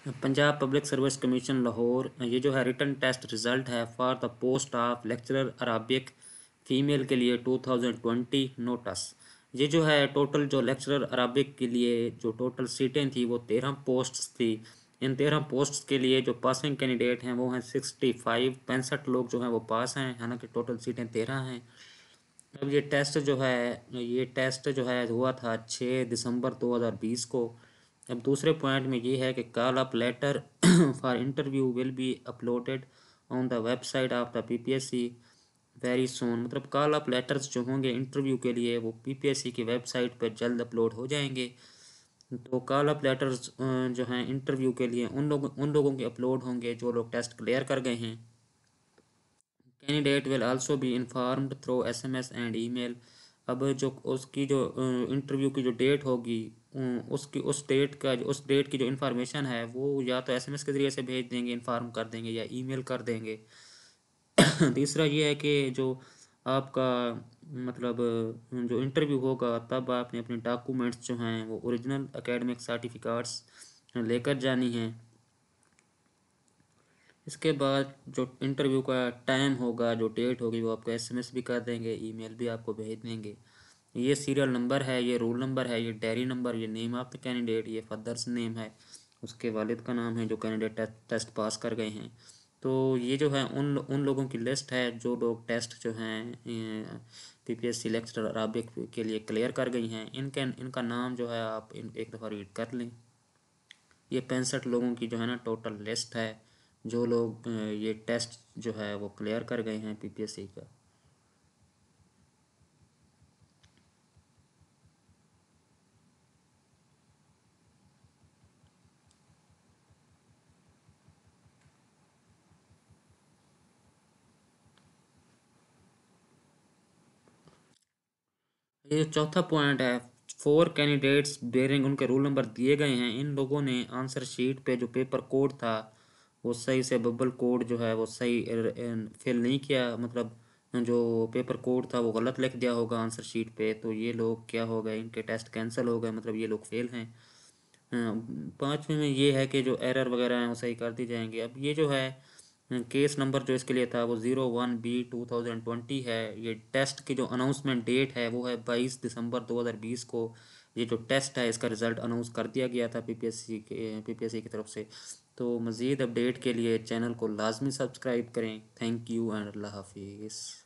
Punjab public service commission Lahore, ये जो है रिटन टेस्ट रिज़ल्ट है for the post of lecturer Arabic female के लिए 2020 नोटिस। ये जो है टोटल जो लेक्चरर अराबिक के लिए जो टोटल सीटें थी वो 13 पोस्ट्स थी। इन 13 पोस्ट्स के लिए जो पासिंग कैंडिडेट हैं वो हैं 65 लोग जो हैं वो पास हैं, हालांकि टोटल सीटें 13 हैं। अब ये टेस्ट जो है हुआ था 6 दिसंबर 2020 को। अब दूसरे पॉइंट में ये है कि call up letter for interview will be uploaded on the website of the PPSC very soon. मतलब कॉल अप लेटर्स जो होंगे इंटरव्यू के लिए वो पीपीएससी की वेबसाइट पर जल्द अपलोड हो जाएंगे। तो कॉल अप लेटर्स जो हैं इंटरव्यू के लिए उन लोगों के अपलोड होंगे जो लोग टेस्ट क्लियर कर गए हैं। Candidate will also be informed through SMS and email. अब जो उसकी जो इंटरव्यू की जो डेट होगी, उसकी उस डेट की जो इन्फॉर्मेशन है वो या तो एसएमएस के ज़रिए से भेज देंगे, इन्फॉर्म कर देंगे या ईमेल कर देंगे। तीसरा ये है कि जो आपका मतलब जो इंटरव्यू होगा तब आपने अपने डॉक्यूमेंट्स जो हैं वो ओरिजिनल एकेडमिक सर्टिफिकेट्स लेकर जानी हैं। इसके बाद जो इंटरव्यू का टाइम होगा, जो डेट होगी, वो आपको एसएमएस भी कर देंगे, ईमेल भी आपको भेज देंगे। ये सीरियल नंबर है, ये रोल नंबर है, ये डायरी नंबर, ये नेम ऑफ द कैंडिडेट, ये फादर्स नेम है, उसके वालिद का नाम है जो कैंडिडेट टेस्ट पास कर गए हैं। तो ये जो है उन लोगों की लिस्ट है जो लोग टेस्ट जो हैं पीपीएससी लेक्चरर अराबिक के लिए क्लियर कर गई हैं। इनका नाम जो है आप एक दफ़ा रीड कर लें। ये 65 लोगों की जो है ना टोटल लिस्ट है जो लोग ये टेस्ट जो है वो क्लियर कर गए हैं पीपीएससी का। ये चौथा पॉइंट है, 4 कैंडिडेट्स बेरिंग, उनके रोल नंबर दिए गए हैं। इन लोगों ने आंसर शीट पे जो पेपर कोड था वो सही से बबल कोड जो है वो सही फिल नहीं किया। मतलब जो पेपर कोड था वो गलत लिख दिया होगा आंसर शीट पे, तो ये लोग क्या हो गए, इनके टेस्ट कैंसिल हो गए, मतलब ये लोग फेल हैं। पाँचवें में ये है कि जो एरर वगैरह हैं वो सही कर दी जाएंगी। अब ये जो है केस नंबर जो इसके लिए था वो 01B/2020 है। ये टेस्ट की जो अनाउंसमेंट डेट है वो है 22 दिसंबर 2020 को। ये जो टेस्ट है इसका रिज़ल्ट अनाउंस कर दिया गया था पीपीएससी की तरफ से। तो मज़ीद अपडेट के लिए चैनल को लाजमी सब्सक्राइब करें। थैंक यू एंड अल्लाह हाफिज़।